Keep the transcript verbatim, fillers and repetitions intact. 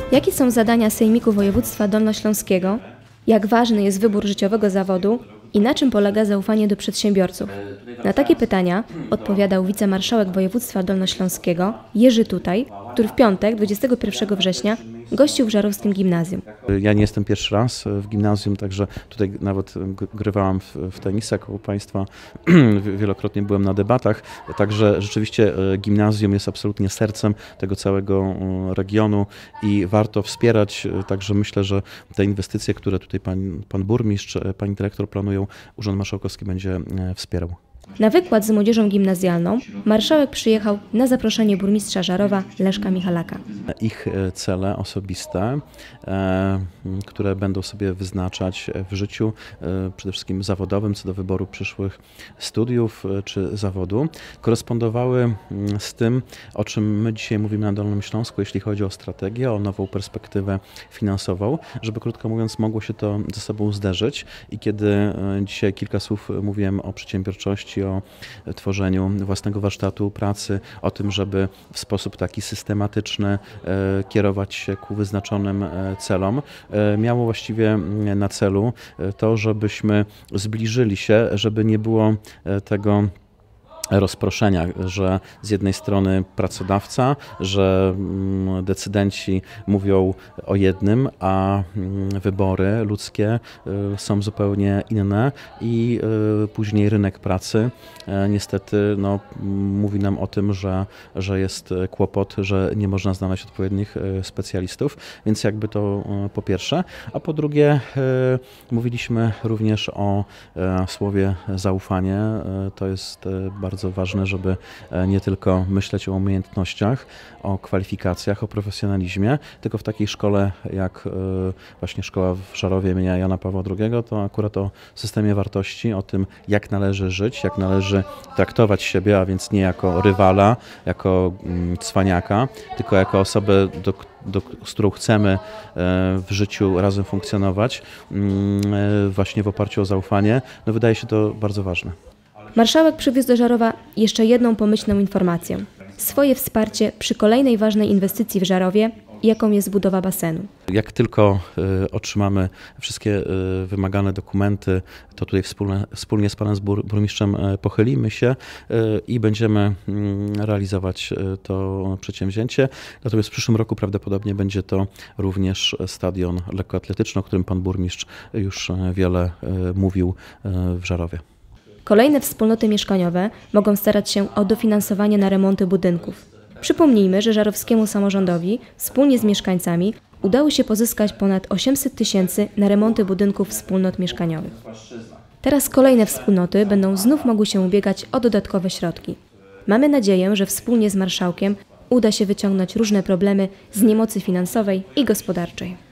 Jakie są zadania Sejmiku Województwa Dolnośląskiego? Jak ważny jest wybór życiowego zawodu? I na czym polega zaufanie do przedsiębiorców? Na takie pytania odpowiadał wicemarszałek województwa dolnośląskiego Jerzy Tutaj, który w piątek, dwudziestego pierwszego września, gościł w żarowskim gimnazjum. Ja nie jestem pierwszy raz w gimnazjum, także tutaj nawet grywałam w, w tenisa koło Państwa, wielokrotnie byłem na debatach, także rzeczywiście gimnazjum jest absolutnie sercem tego całego regionu i warto wspierać, także myślę, że te inwestycje, które tutaj pan, pan burmistrz, pani dyrektor planują, Urząd Marszałkowski będzie wspierał. Na wykład z młodzieżą gimnazjalną marszałek przyjechał na zaproszenie burmistrza Żarowa Leszka Michalaka. Ich cele osobiste, które będą sobie wyznaczać w życiu, przede wszystkim zawodowym, co do wyboru przyszłych studiów czy zawodu, korespondowały z tym, o czym my dzisiaj mówimy na Dolnym Śląsku, jeśli chodzi o strategię, o nową perspektywę finansową, żeby krótko mówiąc mogło się to ze sobą zderzyć. I kiedy dzisiaj kilka słów mówiłem o przedsiębiorczości, o tworzeniu własnego warsztatu pracy, o tym, żeby w sposób taki systematyczny kierować się ku wyznaczonym celom, miało właściwie na celu to, żebyśmy zbliżyli się, żeby nie było tego rozproszenia, że z jednej strony pracodawca, że decydenci mówią o jednym, a wybory ludzkie są zupełnie inne i później rynek pracy niestety no, mówi nam o tym, że, że jest kłopot, że nie można znaleźć odpowiednich specjalistów, więc jakby to po pierwsze, a po drugie mówiliśmy również o słowie zaufanie, to jest bardzo Bardzo ważne, żeby nie tylko myśleć o umiejętnościach, o kwalifikacjach, o profesjonalizmie, tylko w takiej szkole jak właśnie szkoła w Żarowie imienia Jana Pawła drugiego, to akurat o systemie wartości, o tym, jak należy żyć, jak należy traktować siebie, a więc nie jako rywala, jako cwaniaka, tylko jako osobę, do Do, z którą chcemy w życiu razem funkcjonować, właśnie w oparciu o zaufanie, no wydaje się to bardzo ważne. Marszałek przywiózł do Żarowa jeszcze jedną pomyślną informację. Swoje wsparcie przy kolejnej ważnej inwestycji w Żarowie, jaką jest budowa basenu. Jak tylko y, otrzymamy wszystkie y, wymagane dokumenty, to tutaj wspólne, wspólnie z panem bur, burmistrzem y, pochylimy się y, i będziemy y, realizować y, to przedsięwzięcie. Natomiast w przyszłym roku prawdopodobnie będzie to również stadion lekkoatletyczny, o którym pan burmistrz już wiele y, mówił y, w Żarowie. Kolejne wspólnoty mieszkaniowe mogą starać się o dofinansowanie na remonty budynków. Przypomnijmy, że żarowskiemu samorządowi wspólnie z mieszkańcami udało się pozyskać ponad osiemset tysięcy na remonty budynków wspólnot mieszkaniowych. Teraz kolejne wspólnoty będą znów mogły się ubiegać o dodatkowe środki. Mamy nadzieję, że wspólnie z marszałkiem uda się wyciągnąć różne problemy z niemocy finansowej i gospodarczej.